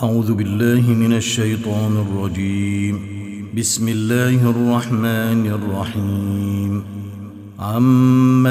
أعوذ بالله من الشيطان الرجيم. بسم الله الرحمن الرحيم. عم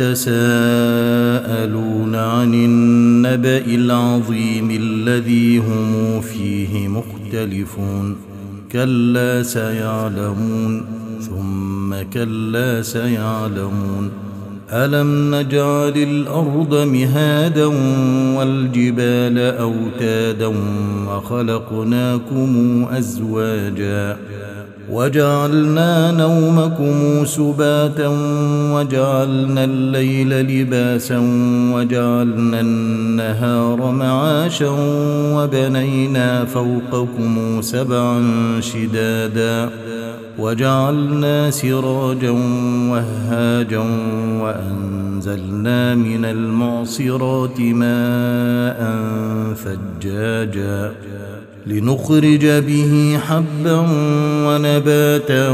يتساءلون عن النبأ العظيم الذي هم فيه مختلفون. كلا سيعلمون ثم كلا سيعلمون. ألم نجعل الأرض مهادا والجبال أوتادا وخلقناكم أزواجا وجعلنا نومكم سباتا وجعلنا الليل لباسا وجعلنا النهار معاشا وبنينا فوقكم سبعا شدادا وجعلنا سراجا وهاجا وأنزلنا من المعصرات ماء ثجاجا لنخرج به حبا ونباتا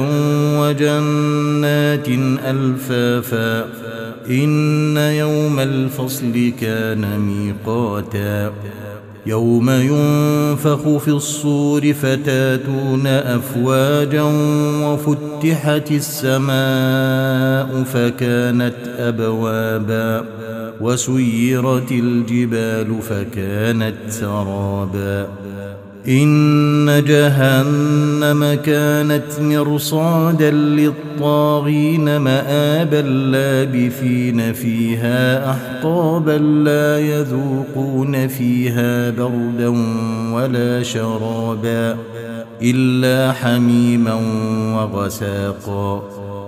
وجنات ألفافا. إن يوم الفصل كان ميقاتا. يوم ينفخ في الصور فتاتون أفواجا وفتحت السماء فكانت أبوابا وسيرت الجبال فكانت سرابا. إن جهنم كانت مرصادا للطاغين مآبا لابثين فيها أحقابا لا يذوقون فيها بردا ولا شرابا إلا حميما وغساقا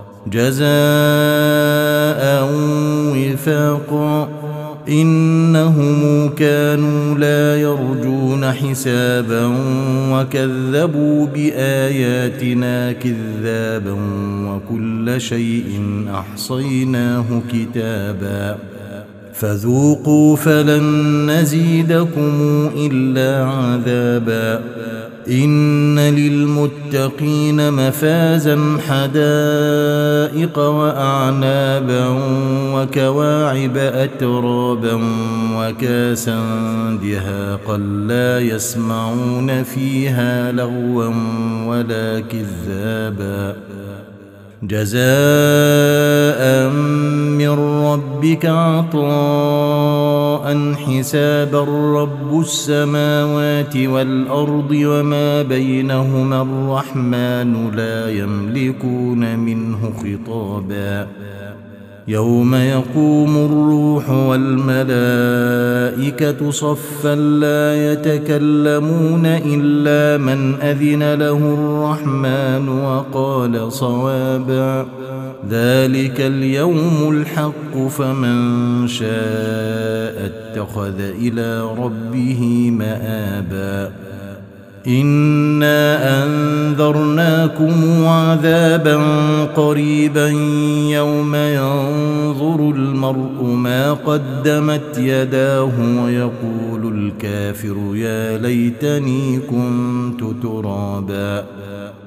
جزاء وفاقا. إنهم كانوا لا يرجون حسابا وكذبوا بآياتنا كذابا وكل شيء أحصيناه كتابا. فذوقوا فلن نزيدكم إلا عذابا. إن للمتقين مفازا حدائق وأعنابا وكواعب أترابا وكاسا دهاقا لا يسمعون فيها لغوا ولا كذابا. جزاء من ربك عطاء حسابا. رب السماوات والأرض وما بينهما الرحمن لا يملكون منه خطابا. يوم يقوم الروح والملائكة صفا لا يتكلمون إلا من أذن له الرحمن وقال صوابا. ذلك اليوم الحق فمن شاء اتخذ إلى ربه مآبا. إنا أنذرناكم عذابا قريبا يوم ينظر المرء ما قدمت يداه ويقول الكافر يا ليتني كنت ترابا.